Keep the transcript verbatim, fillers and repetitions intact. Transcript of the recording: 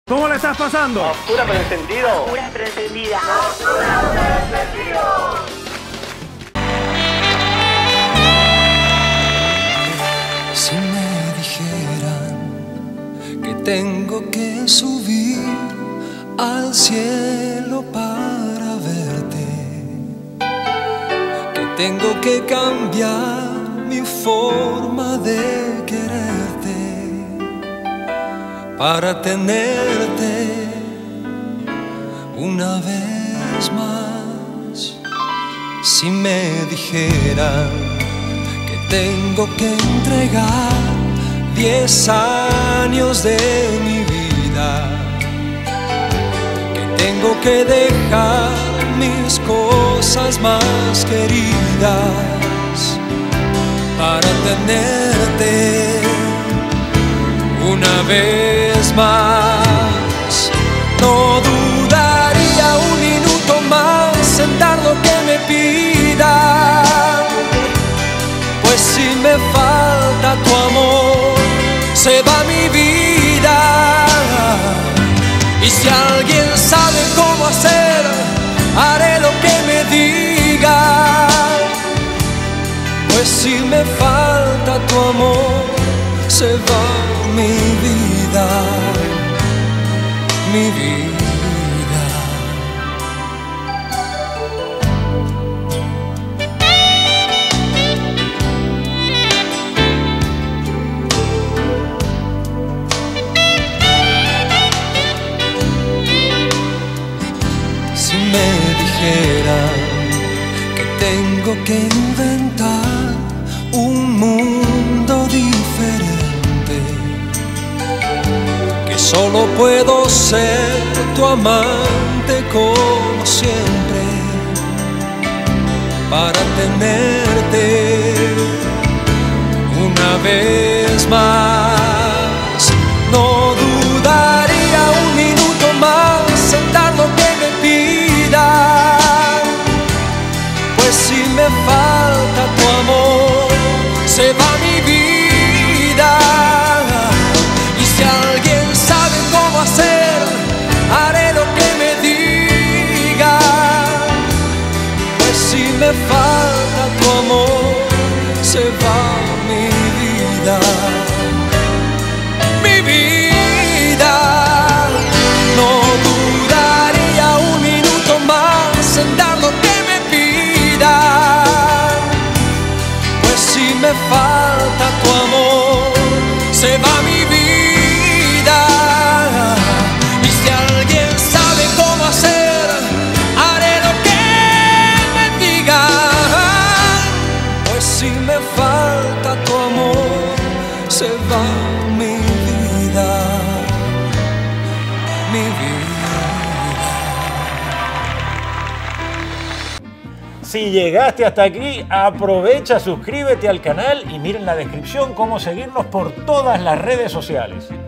¿Cómo le estás pasando? Oscura pero encendido. Oscura pero encendida. ¡Oscura pero encendido! Si me dijeran que tengo que subir al cielo para verte, que tengo que cambiar mi forma de quererte para tenerte una vez más. Si me dijeran que tengo que entregar diez años de mi vida, que tengo que dejar mis cosas más queridas para tenerte una vez más, no dudaría un minuto más en dar lo que me pidan, pues si me falta tu amor, se va mi vida. Y si alguien sabe cómo hacer, haré lo que me diga, pues si me falta tu amor, se va mi vida, mi vida. Si me dijeran que tengo que inventar un mundo diferente, que solo puedo ser tu amante como siempre, para tenerte una vez más, no dudaría un minuto más en dar lo que me pidan, pues si me falta tu amor, se va mi vida. Y si alguien sabe cómo hacer, haré lo que me diga, pues si me falta tu amor, se va mi vida, mi vida. No dudaría un minuto más en dar lo que me pidan, pues si me falta tu amor, se va mi vida. Y si alguien sabe cómo hacer, haré lo que me diga, pues si me falta tu amor, se va mi vida, mi vida. Si llegaste hasta aquí, aprovecha, suscríbete al canal y miren en la descripción cómo seguirnos por todas las redes sociales.